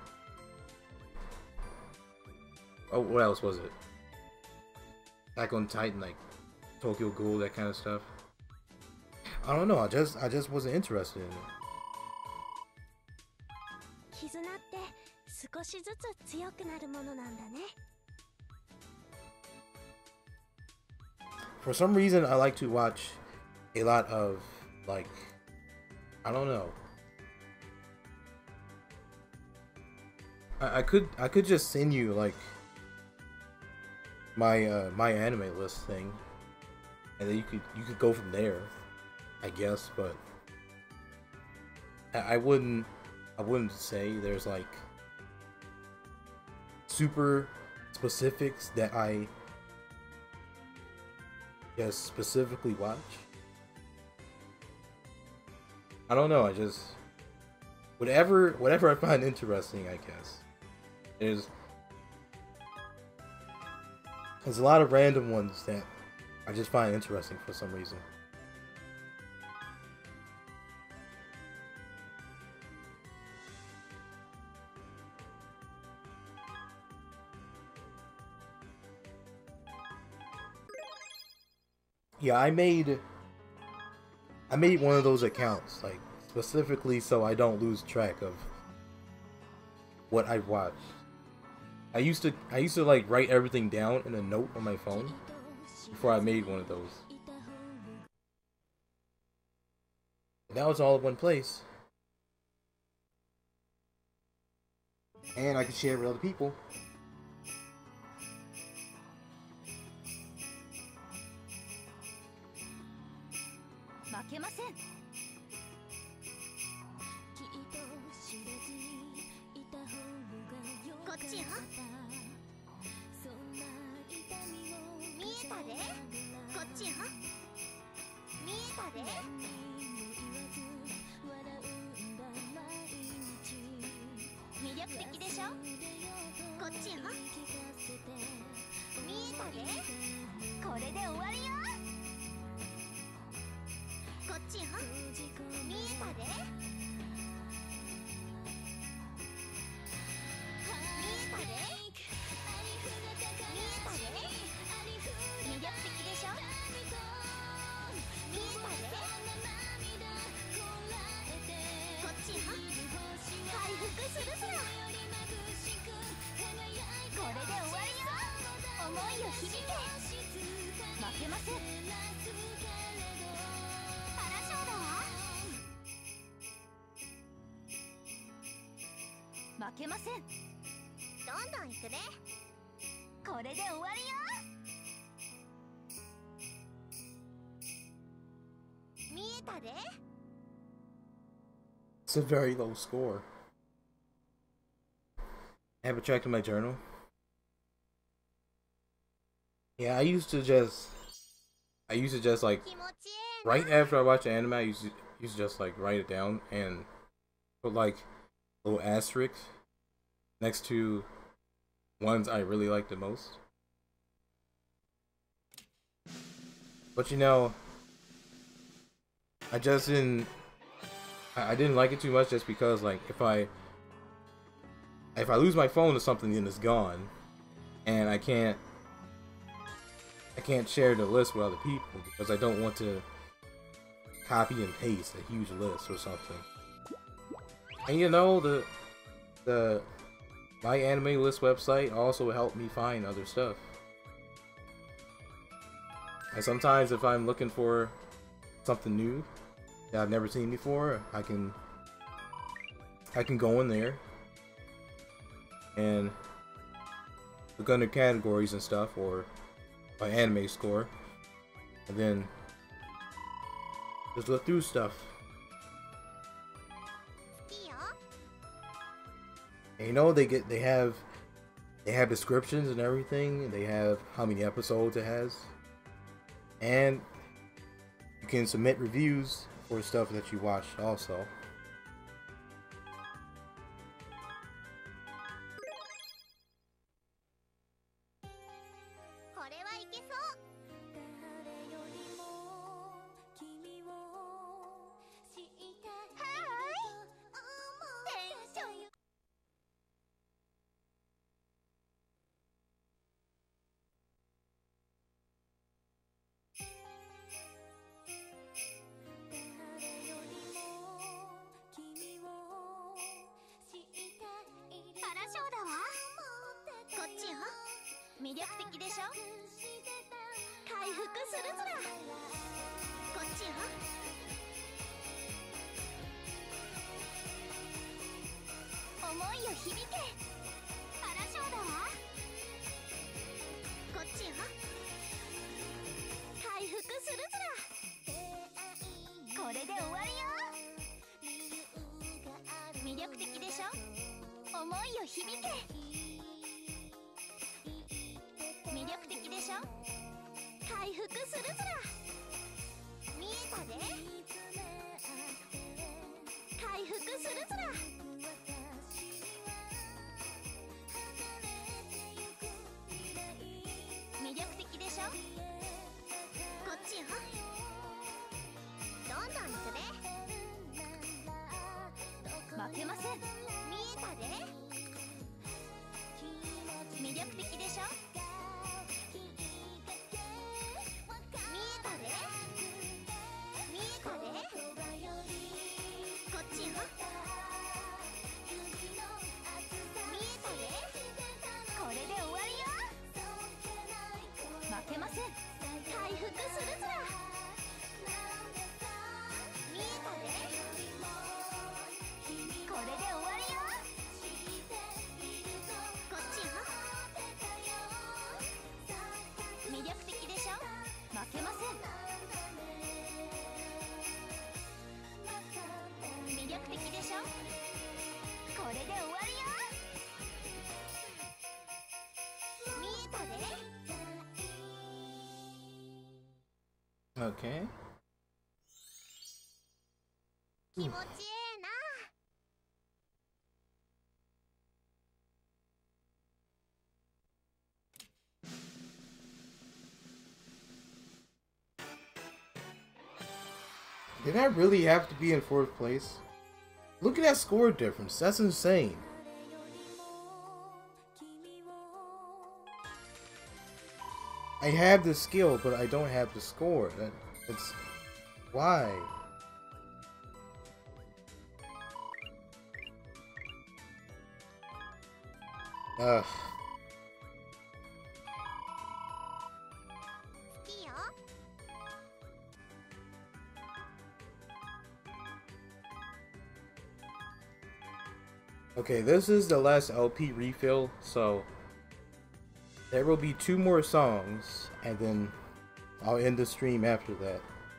[SPEAKER 2] oh, what else was it? Attack on Titan, like Tokyo Ghoul, that kind of stuff. I don't know. I just I just wasn't interested in it.
[SPEAKER 1] 絆って少しずつ強くなるものなんだね。
[SPEAKER 2] For some reason, I like to watch a lot of like I don't know. I could I could just send you like my uh, my anime list thing, and then you could you could go from there, I guess. But I, I wouldn't I wouldn't say there's like super specifics that I just specifically watch. I don't know. I just whatever whatever I find interesting, I guess. There's there's a lot of random ones that I just find interesting for some reason. Yeah, I made I made one of those accounts, like specifically so I don't lose track of what I watched. I used to I used to like write everything down in a note on my phone before I made one of those. Now it's all in one place. And I can share it with other people.
[SPEAKER 1] 負けません。こっちよ。見えたで。こっちよ。見えたで。魅力的でしょ。こっちよ。見えたで。 終わりよ。こっちよ。見えたで。見えたで。見えたで。魅力的でしょ。見えたで。こっちよ。回復するずら。これで終わりよ。思いを響け。負けません。パラショーだわ。負けません。どんどんいくね。これで終わりよ。見えたで。
[SPEAKER 2] It's a very low score. I have a track in my journal. Yeah, I used to just, I used to just like, right after I watch the anime, I used to, used to just like write it down and put like a little asterisk next to ones I really like the most. But you know, I just didn't, I didn't like it too much just because like if I, if I lose my phone or something, then it's gone, and I can't. I can't share the list with other people because I don't want to copy and paste a huge list or something. And you know, the the My Anime List website also helped me find other stuff. And sometimes if I'm looking for something new that I've never seen before, I can I can go in there and look under categories and stuff, or my anime score, and then just look through stuff. And you know, they get they have they have descriptions and everything. They have how many episodes it has, and you can submit reviews for stuff that you watch also. Okay.
[SPEAKER 1] 気持ちええな。
[SPEAKER 2] Did I really have to be in fourth place? Look at that score difference. That's insane. I have the skill, but I don't have the score. That it's why. Ugh. Okay, this is the last L P refill, so there will be two more songs, and then I'll end the stream after that.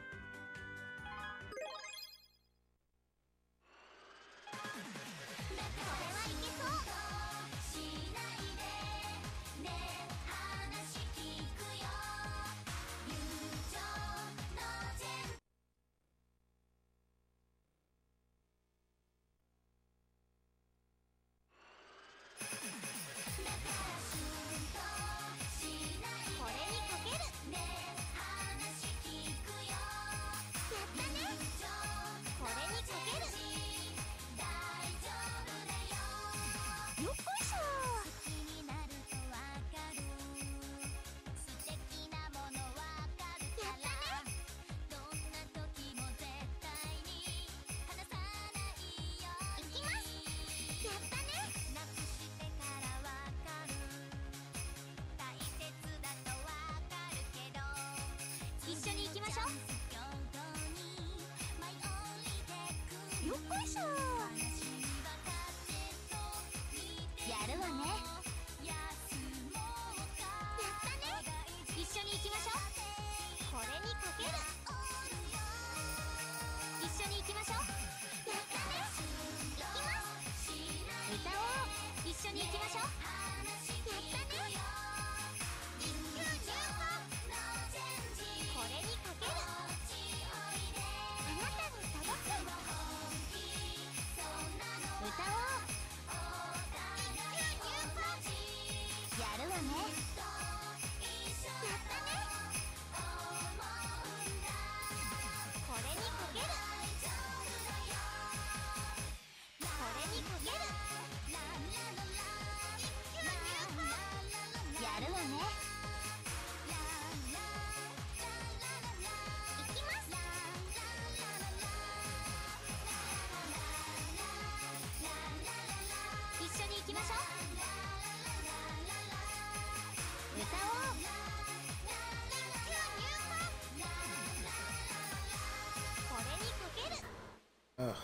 [SPEAKER 2] Ugh.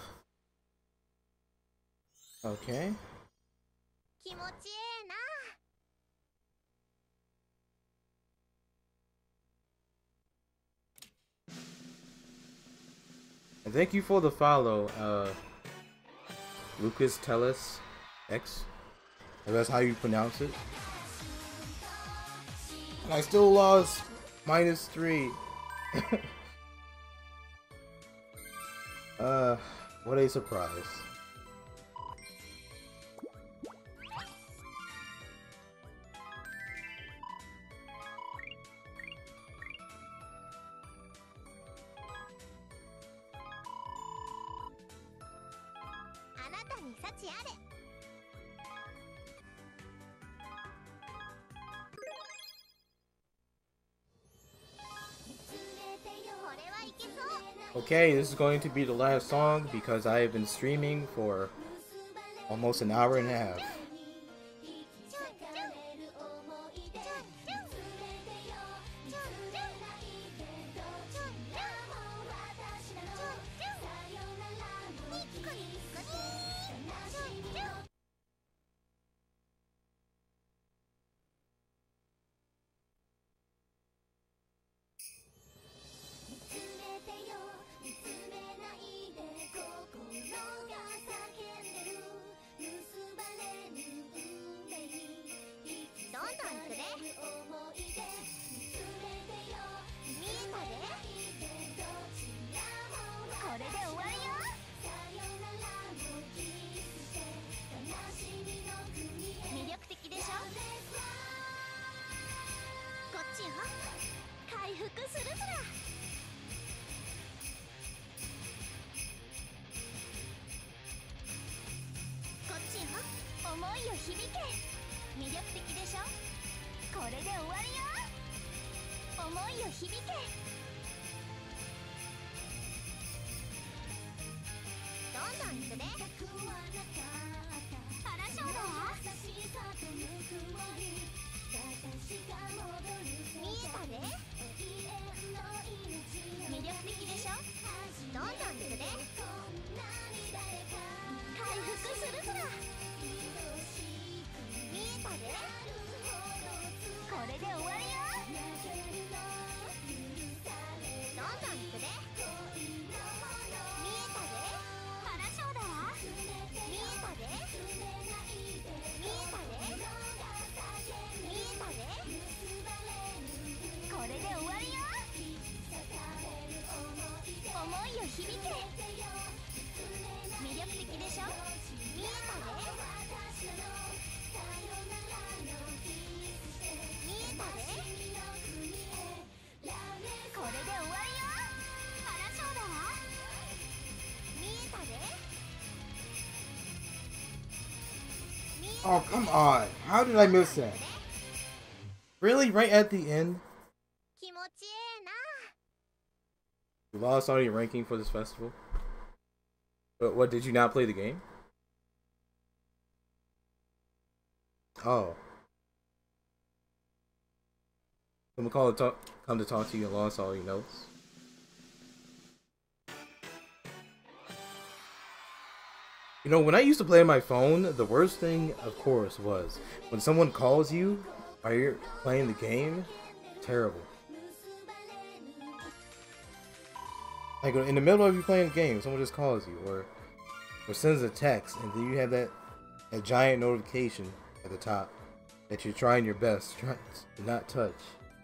[SPEAKER 2] Okay. And thank you for the follow, uh, Lucas Tellis X. If that's how you pronounce it. And I still lost minus three. uh, what a surprise. Okay, this is going to be the last song because I have been streaming for almost an hour and a half.
[SPEAKER 1] 思いを響け。魅力的でしょ。これで終わりよ。思いを響け。どんどん行くで。パラショードは見えたで。魅力的でしょ。どんどん行くで。回復するずら。見えたで。これで終わりよ。どんどん行くで。見えたで。パラショードは見えたで。見えたで。見えたで。これで終わりよ。思いを響け。魅力的でしょ。見えたで。見えたで。これで終わりよ。パラショードは見えたで。見えたで。
[SPEAKER 2] Oh, come on. How did I miss that? Really? Right at the end?
[SPEAKER 1] 気持ちええな。
[SPEAKER 2] You lost all your ranking for this festival? But what, did you not play the game? Oh. Someone call to talk, come to talk to you and lost all your notes? You know, when I used to play on my phone, the worst thing, of course, was when someone calls you while you're playing the game. Terrible. Like in the middle of you playing a game, someone just calls you or or sends a text, and then you have that that giant notification at the top that you're trying your best try to not touch.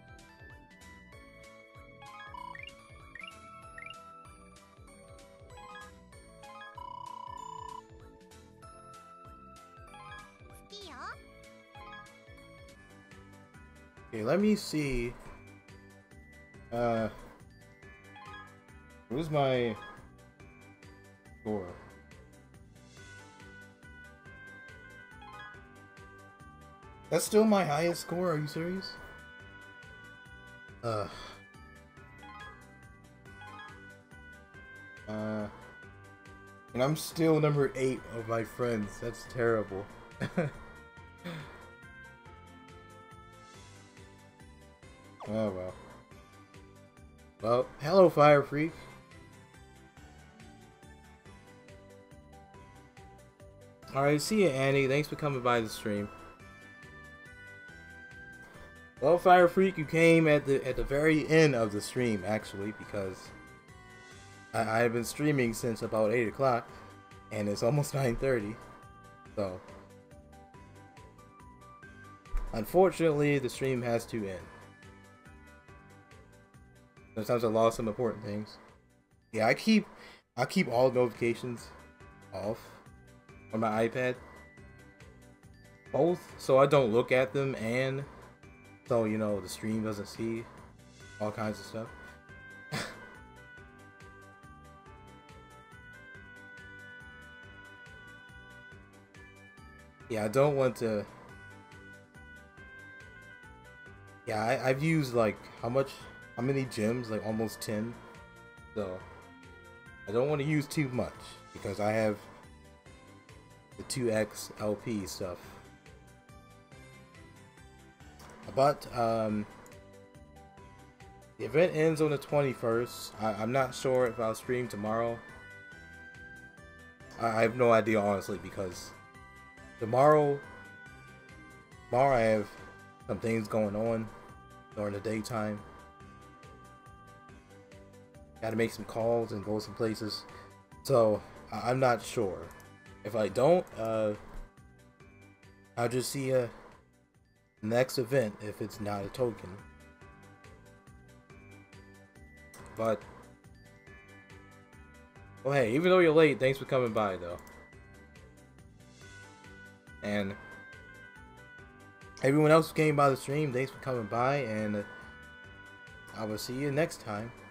[SPEAKER 2] Okay, let me see. Uh, where's my score? That's still my highest score? Are you serious? Uh. Uh. And I'm still number eight of my friends. That's terrible. Oh well. Well, hello Fire Freak. Alright, see ya Annie. Thanks for coming by the stream. Well, Fire Freak, you came at the at the very end of the stream actually, because I, I've been streaming since about eight o'clock and it's almost nine thirty. So unfortunately the stream has to end. Sometimes I lost some important things. Yeah, I keep I keep all notifications off on my iPad. Both so I don't look at them and so you know the stream doesn't see all kinds of stuff. Yeah, I don't want to. Yeah, I, I've used like how much How many gems? Like almost ten. So I don't want to use too much because I have the two X L P stuff. But um, the event ends on the twenty-first. I, I'm not sure if I'll stream tomorrow. I, I have no idea honestly because tomorrow, tomorrow I have some things going on during the daytime. Gotta make some calls and go some places. So, I'm not sure. If I don't, uh, I'll just see a next event if it's not a token. But, well hey, even though you're late, thanks for coming by though. And everyone else who came by the stream, thanks for coming by, and I will see you next time.